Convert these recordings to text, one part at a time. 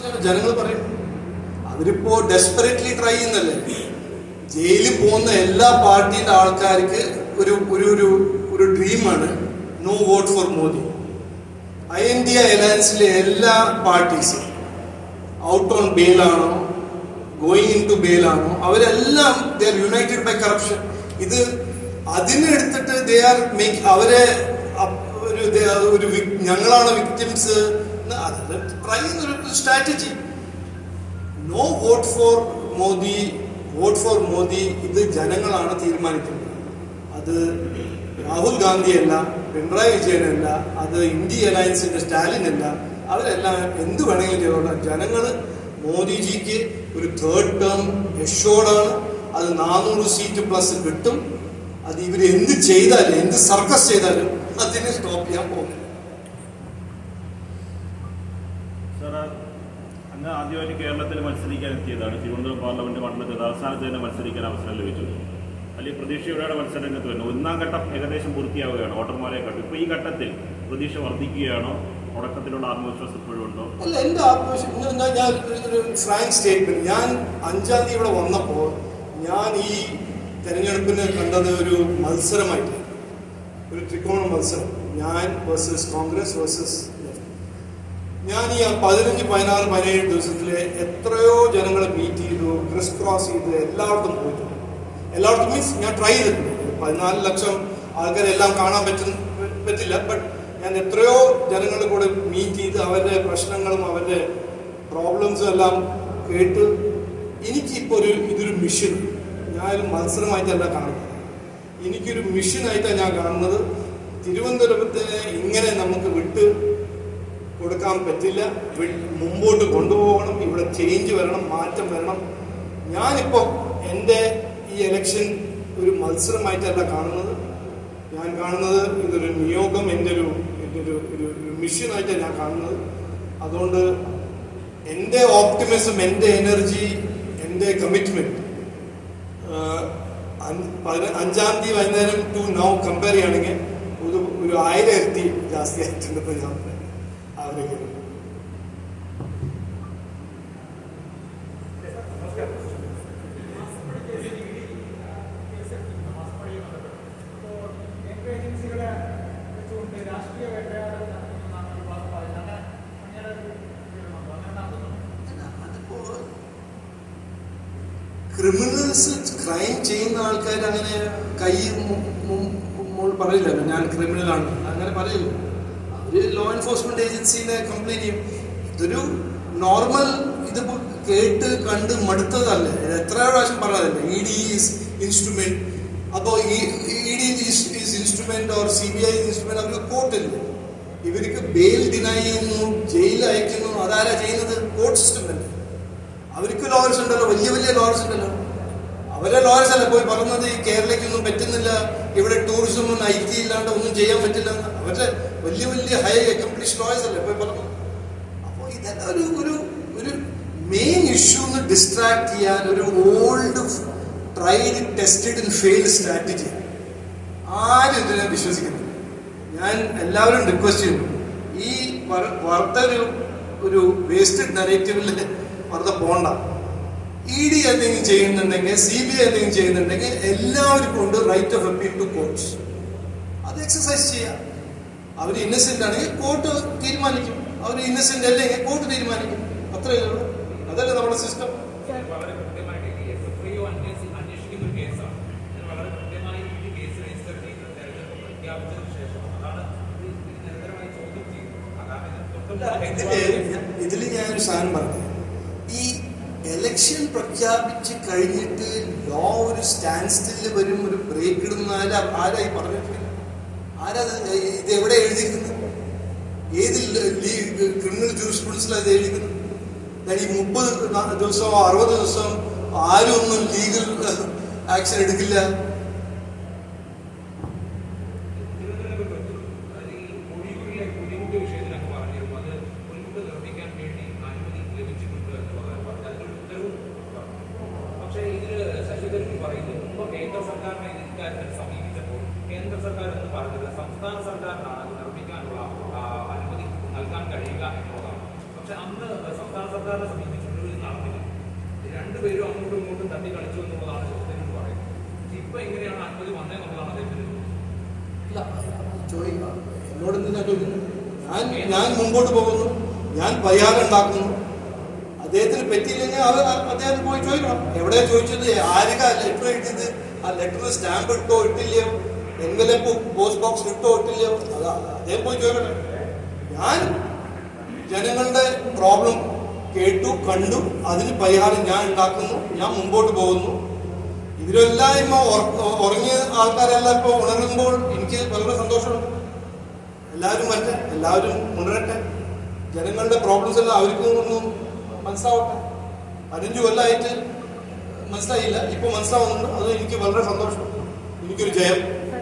ജനങ്ങൾ പറയും. അവരിപ്പോ ഡെസ്പെറേറ്റ്ലി ട്രൈ ചെയ്യുന്നല്ലേ. ജയിലിൽ പോകുന്ന എല്ലാ പാർട്ടിയുടെ ആൾക്കാർക്ക് ഒരു ഡ്രീമാണ് no vote for Modi. INDA അലയൻസിലെ എല്ലാ പാർട്ടീസും ഔട്ട് ഓൺ ബെയിലാണോ ഗോയിങ് ഇൻ ടു ബെയിലാണോ അവരെല്ലാം they are united by corruption. ഇത് അതിനെടുത്തിട്ട് ദേ ആർ മേക്ക് അവരെ ഒരു ഞങ്ങളാണ് വിക്ടിംസ് ട്രൈ ചെയ്യുന്നൊരു strategy. No vote for Modi, vote for Modi ഇത് ജനങ്ങളാണ് തീരുമാനിക്കുന്നത്. അത് രാഹുൽ ഗാന്ധിയല്ല, പിണറായി വിജയനല്ല, അത് ഇന്ത്യ അലയൻസിന്റെ സ്റ്റാലിൻ അല്ല. അവരെല്ലാം എന്ത് വേണമെങ്കിലും ചെയ്തോളാം. ജനങ്ങൾ മോദിജിക്ക് ഒരു 3rd ടേം എഷ്യോർഡാണ്. അത് 400 സീറ്റ് പ്ലസ് കിട്ടും. അത് ഇവർ എന്ത് ചെയ്താലും എന്ത് സർക്കസ് ചെയ്താലും അതിനെ സ്റ്റോപ്പ് ചെയ്യാൻ പോകുന്നില്ല. അങ്ങ് ആദ്യമായിട്ട് കേരളത്തിൽ മത്സരിക്കാൻ എത്തിയതാണ്. തിരുവനന്തപുരം പാർലമെന്റ് മണ്ഡലത്തിൽ അവസാനത്ത് തന്നെ മത്സരിക്കാൻ അവസരം ലഭിച്ചു. വലിയ പ്രതീക്ഷയോടെ മത്സരരംഗത്ത് വരുന്നു. 1ാം ഘട്ടം ഏകദേശം പൂർത്തിയാവുകയാണ്. വോട്ടർമാരെ കണ്ടു. ഇപ്പൊ ഈ ഘട്ടത്തിൽ പ്രതീക്ഷ വർദ്ധിക്കുകയാണോ? തുടക്കത്തിലുള്ള ആത്മവിശ്വാസം ഇപ്പോഴും ഉണ്ടോ? അല്ല, എന്റെ ആത്മവിശ്വാസം ഞാൻ ഒരു ഫ്രാങ്ക് സ്റ്റേറ്റ്മെന്റ്. ഞാൻ 5-ാം തീയതി ഇവിടെ വന്നപ്പോൾ ഞാൻ ഈ തെരഞ്ഞെടുപ്പിന് കണ്ടത് ഒരു മത്സരമായിട്ട്, ഒരു ത്രികോണ മത്സരം. ഞാൻ വേഴ്സസ് കോൺഗ്രസ് വേഴ്സസ് ഞാൻ ഈ 15, 16, 17 ദിവസത്തില് എത്രയോ ജനങ്ങളെ മീറ്റ് ചെയ്തു, ക്രിസ് ക്രോസ് ചെയ്ത് എല്ലായിടത്തും പോയിട്ടുണ്ട്. എല്ലായിടത്തും മീൻസ് ഞാൻ ട്രൈ ചെയ്തിട്ടുണ്ട്. 14 ലക്ഷം ആൾക്കാരെല്ലാം കാണാൻ പറ്റില്ല. ബട്ട് ഞാൻ എത്രയോ ജനങ്ങളുടെ കൂടെ മീറ്റ് ചെയ്ത് അവരുടെ പ്രശ്നങ്ങളും അവരുടെ പ്രോബ്ലംസും എല്ലാം കേട്ട് എനിക്കിപ്പോൾ ഇതൊരു മിഷൻ. ഞാനൊരു മത്സരമായിട്ടല്ല കാണുന്നത്. എനിക്കൊരു മിഷനായിട്ടാണ് ഞാൻ കാണുന്നത്. തിരുവനന്തപുരത്തിന് ഇങ്ങനെ നമുക്ക് വിട്ട് കൊടുക്കാൻ പറ്റില്ല. മുമ്പോട്ട് കൊണ്ടുപോകണം. ഇവിടെ ചേഞ്ച് വരണം, മാറ്റം വരണം. ഞാനിപ്പോ എൻ്റെ ഈ എലക്ഷൻ ഒരു മത്സരമായിട്ടല്ല കാണുന്നത്. ഞാൻ കാണുന്നത് ഇതൊരു നിയോഗം, എൻ്റെ ഒരു മിഷനായിട്ടാണ് ഞാൻ കാണുന്നത്. അതുകൊണ്ട് എൻ്റെ ഓപ്റ്റിമിസം, എൻ്റെ എനർജി, എൻ്റെ കമ്മിറ്റ്മെന്റ് 5-ാം തീയതി വൈകുന്നേരം ടു നൗ കമ്പയർ ചെയ്യുകയാണെങ്കിൽ ഒരു 1000 ഇരട്ടി ജാസ്തി ആയിട്ടുണ്ടെന്ന് ഞാൻ ആഗ്രഹിക്കുന്നു. ക്രിമിനൽസ്, ക്രൈം ചെയ്യുന്ന ആൾക്കാർ അങ്ങനെ കൈ പറയില്ല ഞാൻ ക്രിമിനലാണ്, അങ്ങനെ പറയില്ല. അവര് ലോ എൻഫോഴ്സ്മെന്റ് ഏജൻസിനെ കംപ്ലൈന്റ് ചെയ്യും. ഇതൊരു നോർമൽ, ഇത് കേട്ട് കണ്ട് മടുത്തതല്ലേ. എത്ര പ്രാവശ്യം പറയാതല്ലേ ED ഈസ് ഇൻസ്ട്രുമെന്റ്. അപ്പോ ED is instrument or CBI instrument. അവർക്ക് കോർട്ടില്ല. ഇവർക്ക് ബെയിൽ ഡിനൈ ചെയ്യുന്നു, ജയിലിൽ അയക്കുന്നു. അതാരാ ചെയ്യുന്നത്? കോർട്ട് സിസ്റ്റം തന്നെ. അവർക്ക് ലോയേഴ്സ് ഉണ്ടല്ലോ, വലിയ വലിയ ലോയേഴ്സ് ഉണ്ടല്ലോ. അവരെ ലോയേഴ്സ് അല്ല പോയി പറഞ്ഞത് ഈ കേരളയ്ക്കൊന്നും പറ്റുന്നില്ല, ഇവിടെ ടൂറിസം ഒന്നും IT ഇല്ലാണ്ട് ഒന്നും ചെയ്യാൻ പറ്റില്ല. അവരുടെ വലിയ വലിയ ഹൈ അക്കംപ്ലിഷ് ലോയേഴ്സ് അല്ലേ പോയി പറഞ്ഞത്. അപ്പോൾ ഇതെല്ലാം ഒരു മെയിൻ ഇഷ്യൂ ഒന്ന് ഡിസ്ട്രാക്ട് ചെയ്യാൻ ഒരു old tried tested and failed strategy. ആരും ഇതിനെ വിശ്വസിക്കുന്നില്ല. ഞാൻ എല്ലാവരും റിക്വസ്റ്റ് ചെയ്യുന്നു, ഈ ഒരു വേസ്റ്റഡ് നറേറ്റീവിൽ വെറുതെ പോണ്ട. ED എന്തെങ്കിലും ചെയ്യുന്നുണ്ടെങ്കിൽ, CBI എന്തെങ്കിലും ചെയ്യുന്നുണ്ടെങ്കിൽ എല്ലാവർക്കും ഉണ്ട് right of appeal to courts. അത് എക്സസൈസ് ചെയ്യാം. അവർ ഇന്നസെന്റ് ആണെങ്കിൽ കോർട്ട് തീരുമാനിക്കും, അവർ ഇന്നസെന്റ് അല്ലെങ്കിൽ കോർട്ട് തീരുമാനിക്കും. അത്രയേ ഉള്ളൂ. അതല്ലേ നമ്മുടെ സിസ്റ്റം. ഇതില് ഞാനൊരു സാധനം പറഞ്ഞു. ഈ എലക്ഷൻ പ്രഖ്യാപിച്ച് കഴിഞ്ഞിട്ട് ലോ ഒരു സ്റ്റാൻഡ് സ്റ്റില് വരും, ഒരു ബ്രേക്ക് ഇടുന്ന ആരായി പറഞ്ഞിട്ടില്ല. ഇത് എവിടെ എഴുതിയിരിക്കുന്നത്? ഏത് ക്രിമിനൽ ജൂറിസ്പ്രുഡൻസിലാണ് ഇത് എഴുതിയിരിക്കുന്നത്? ഈ 30 ദിവസമോ 60 ദിവസം ആരും ഒന്നും ലീഗൽ ആക്ഷൻ എടുക്കില്ല. സംസ്ഥാന സർക്കാരിനാണ് നിർമ്മിക്കാനുള്ള അനുമതി നൽകാൻ കഴിയുക എന്നുള്ളതാണ്. പക്ഷെ അന്ന് സംസ്ഥാന സർക്കാരിനെ സമീപിച്ചു, നടന്നില്ല. രണ്ടുപേരും അങ്ങോട്ടും ഇങ്ങോട്ടും തട്ടി കളിച്ചു എന്നുള്ളതാണ് ചോദ്യം പറയുന്നത്. ഇപ്പൊ എങ്ങനെയാണ് അനുമതി വന്നതെന്നുള്ളതാണ് അദ്ദേഹത്തിന് എന്നോട് എന്തിനാ ചോദിക്കുന്നത്? ഞാൻ മുമ്പോട്ട് പോകുന്നു, ഞാൻ പരിഹാരം ഉണ്ടാക്കുന്നു. അദ്ദേഹത്തിന് പറ്റിയില്ലെങ്കിൽ അദ്ദേഹം പോയി ചോദിക്കണം. എവിടെയാ ചോദിച്ചത്? ആരൊക്കെ ലെറ്റർ എഴുതിയത്? ആ ലെറ്റർ സ്റ്റാമ്പ് ഇട്ടോ ഇട്ടില്ലയോ, എൻവലപ്പ് പോസ്റ്റ് ബോക്സ് ഇട്ടോ ഇട്ടില്ലയോ, അദ്ദേഹം പോയി ചോദിക്കട്ടെ. ഞാൻ ജനങ്ങളുടെ പ്രോബ്ലം കേട്ടു, കണ്ടു, അതിന് പരിഹാരം ഞാൻ ഉണ്ടാക്കുന്നു, ഞാൻ മുമ്പോട്ട് പോകുന്നു. ഇതിലെല്ലാം ഉറങ്ങിയ ആൾക്കാരെല്ലാം ഇപ്പോൾ ഉണരുമ്പോൾ എനിക്ക് വളരെ സന്തോഷമുണ്ട്. എല്ലാവരും ഉണരട്ടെ. ജനങ്ങളുടെ പ്രോബ്ലംസ് എല്ലാം അവർക്കും ഒന്നും മനസ്സിലാവട്ടെ. 15 കൊല്ലമായിട്ട് മനസ്സിലായില്ല, ഇപ്പൊ മനസ്സിലാവുന്നുണ്ട്. അത് എനിക്ക് വളരെ സന്തോഷം, എനിക്കൊരു ജയം.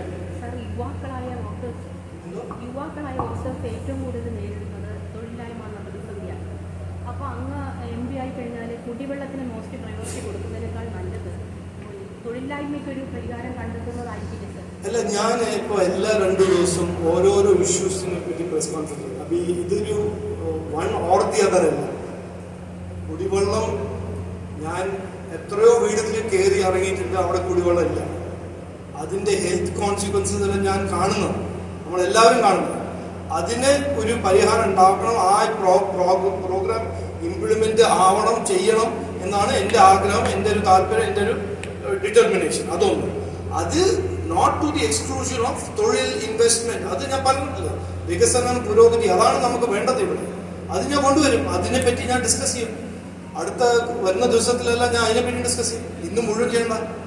യുവാക്കളായ വോട്ടേഴ്സ് ഏറ്റവും കൂടുതൽ നേരിടുന്നത് തൊഴിലില്ലായ്മ എന്ന പ്രതിസന്ധിയാണ്. അപ്പോൾ അങ്ങ് MP ആയി കഴിഞ്ഞാൽ കുടിവെള്ളത്തിന് മോസ്റ്റ് പ്രയോറിറ്റി കൊടുക്കുന്നതിനേക്കാൾ നല്ലത് തൊഴിലില്ലായ്മയ്ക്കൊരു പരിഹാരം കണ്ടെത്തുന്നതായിരിക്കില്ല സർ? അല്ല, ഞാൻ ഇപ്പോൾ എല്ലാ 2 ദിവസവും ഓരോരോ ഇഷ്യൂസിനെ പറ്റി പ്രസ് കോൺഫറൻസ് ചെയ്യും. അപ്പോൾ ഇതൊരു വൺ ഓർ ദി അതർ അല്ല. കുടിവെള്ളം, ഞാൻ എത്രയോ വീടുകളിൽ കയറി ഇറങ്ങിയിട്ടുണ്ട്, അവിടെ കുടിവെള്ളം ഇല്ല. അതിൻ്റെ ഹെൽത്ത് കോൺസിക്വൻസസ് എല്ലാം ഞാൻ കാണുന്നത്, നമ്മളെല്ലാവരും കാണുന്നത്. അതിന് ഒരു പരിഹാരം ഉണ്ടാക്കണം. ആ പ്രോഗ്രാം ഇംപ്ലിമെന്റ് ആവണം, ചെയ്യണം എന്നാണ് എൻ്റെ ആഗ്രഹം, എൻ്റെ ഒരു താല്പര്യം, എൻ്റെ ഒരു ഡിറ്റർമിനേഷൻ. അതൊന്നും, അത് not to the exclusion of തൊഴിൽ, ഇൻവെസ്റ്റ്മെന്റ്. അത് ഞാൻ പറഞ്ഞിട്ടില്ല. വികസനം, പുരോഗതി, അതാണ് നമുക്ക് വേണ്ടത് ഇവിടെ. അത് ഞാൻ കൊണ്ടുവരും. അതിനെപ്പറ്റി ഞാൻ ഡിസ്കസ് ചെയ്യും. അടുത്ത വരുന്ന ദിവസത്തിലെല്ലാം ഞാൻ അതിനെപ്പറ്റി ഡിസ്കസ് ചെയ്യും. ഇന്ന് മുഴുവൻ ചെയ്യണ്ട.